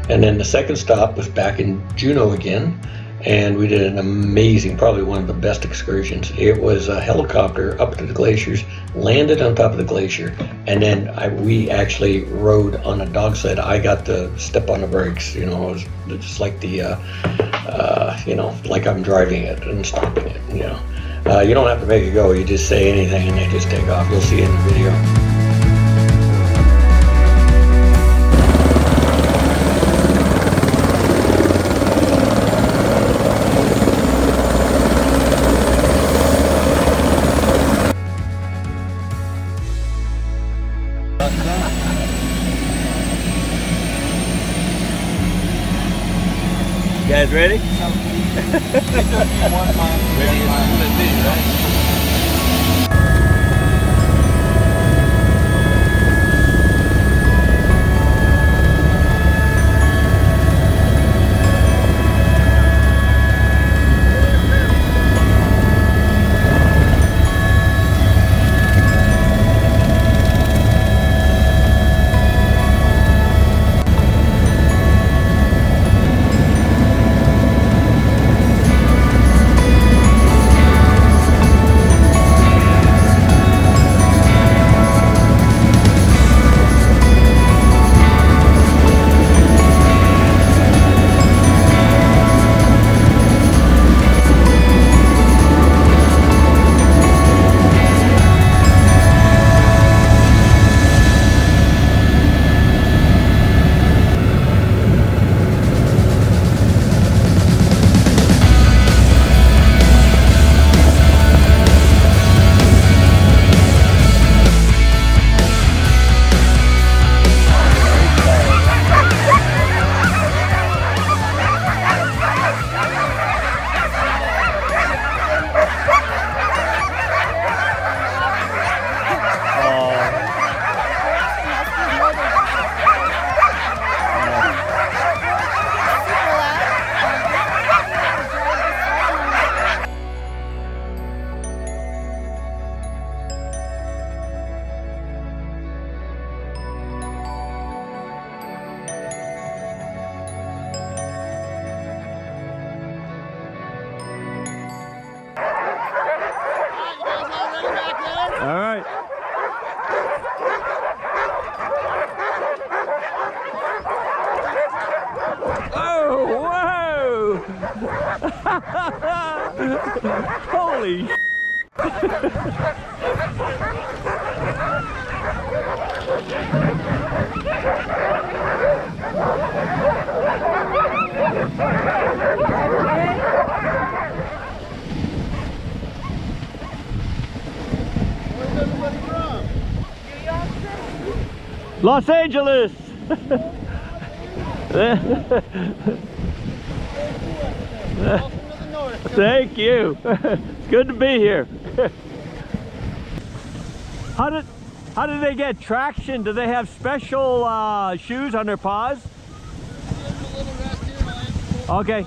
And then the second stop was back in Juneau again, and we did an amazing, probably one of the best excursions. It was a helicopter up to the glaciers, landed on top of the glacier, and then we actually rode on a dog sled. I got to step on the brakes, you know, it was just like the, you know, like I'm driving it and stopping it, you know. You don't have to make it go, you just say anything and they just take off. You'll see it in the video. You guys ready? All right. Oh, whoa! Holy Los Angeles! Thank you. It's good to be here. How did they get traction? Do they have special shoes on their paws? Okay.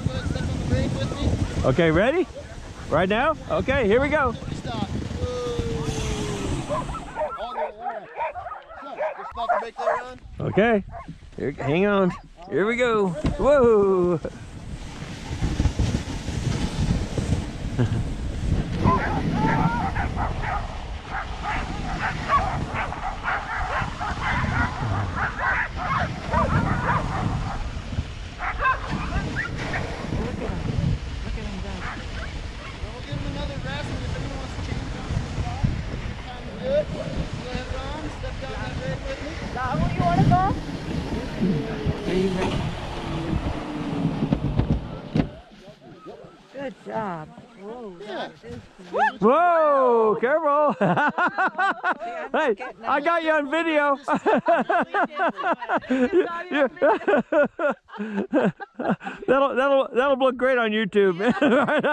Okay, ready? Right now? Okay, here we go. Okay, here, hang on. Here we go. Whoa! Good job. Whoa. Yeah. Whoa, careful. Hey, I got you on video. That'll look great on YouTube.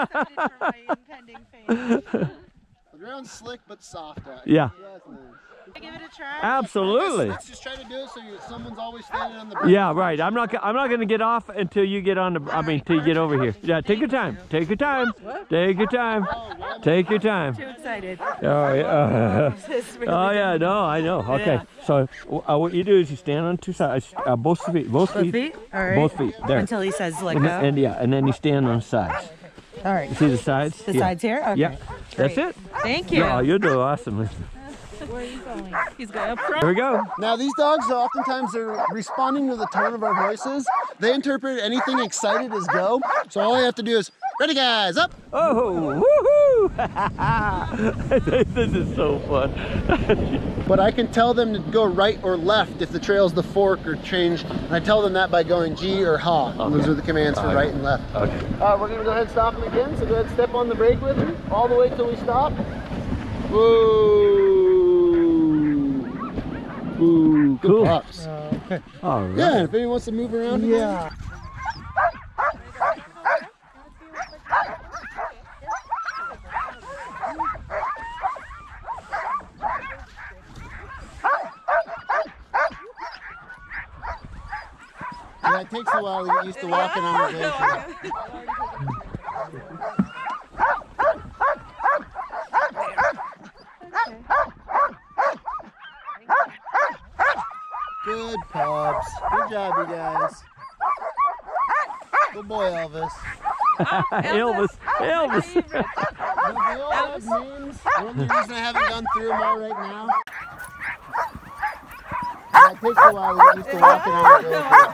The ground's slick but soft out. Yeah. Give it a try. Absolutely. Let's just try to do it so someone's always standing on the brake. Yeah, right. I'm not going to get off until you get on the. I mean, till you get over here. Yeah, take your time. Take your time. Take your time. Take your time. Too excited. Oh yeah. Oh yeah. No, I know. Okay. So what you do is you stand on two sides, both feet. Both feet? All right. Both feet. There. Until he says let And, go. and yeah, and then you stand on the sides. All right. You see the sides? The sides here? Okay. Yeah. That's it. Thank you. No, you do awesomely. Where are you going? He's going up front. Here we go. Now these dogs, oftentimes they're responding to the tone of our voices. They interpret anything excited as go. So all I have to do is, ready guys, up. Oh, woohoo! This is so fun. But I can tell them to go right or left if the trail's the fork or change. And I tell them that by going G or ha. Okay. Those are the commands for right and left. Okay. We're gonna go ahead and stop them again. So go ahead and step on the brake with me all the way till we stop. Whoa. Ooh, good Cool. pups. All right. Yeah, if anyone wants to move around. Yeah. Yeah, it takes a while to get used to walking on the glacier. Good pups. Good job, you guys. Good boy, Elvis. Elvis. Elvis. They all have names. The only reason I haven't gone through them all right now. Yeah, it takes a while to get used to walking on the glacier.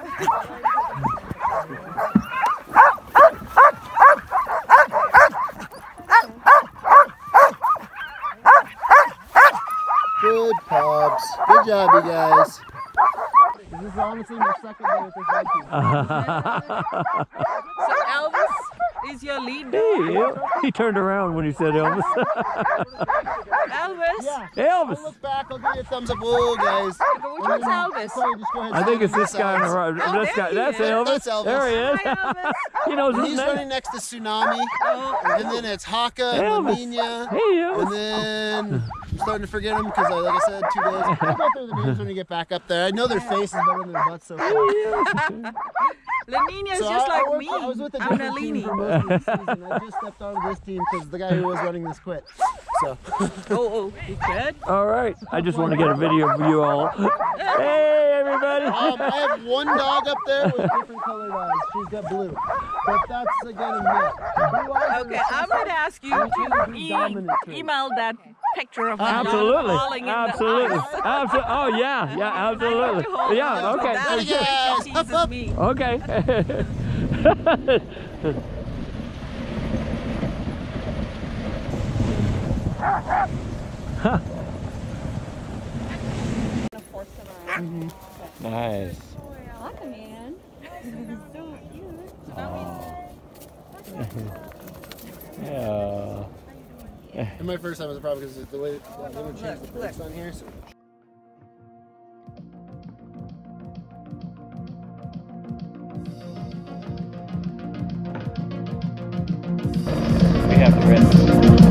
Good pups. Good job, you guys. This is honestly my second day with this hiking. So Elvis is your lead dog? Hey, he turned around when he said Elvis. Elvis? Yeah. Elvis. I'll look back, I'll give you a thumbs up. Whoa, guys. But which one's Elvis? Sorry, just go ahead and I think stand it's this guy on the right. Oh, This guy. there he That's is. Elvis. That's Elvis. There he is. Hi, Elvis. He knows his He's name. running next to Tsunami, and then it's Haka and Elvis. La Nina, Hey, Elvis. and then I'm starting to forget them because, like I said, 2 days. I'll go through the names when we get back up there. I know their faces better than their butts so far. La Nina's So just like I me. was with a I'm different team Nalini. for most of the season. I just stepped onto this team because the guy who was running this quit. So. Oh, you good? All right. I just want to get a video of you all. Hey, everybody. I have one dog up there with different colored eyes. She's got blue. But that's again a myth. Blue eyes are Okay, I'm going to ask you to email that picture of my dog Absolutely. falling in Absolutely. the ice. Oh, yeah. Yeah, absolutely. Yeah, okay. That Yes. teases Up, up. me. Okay. Nice. man. So cute. Yeah. And my first time was probably because the way they would change the brakes on here. So. We have the red.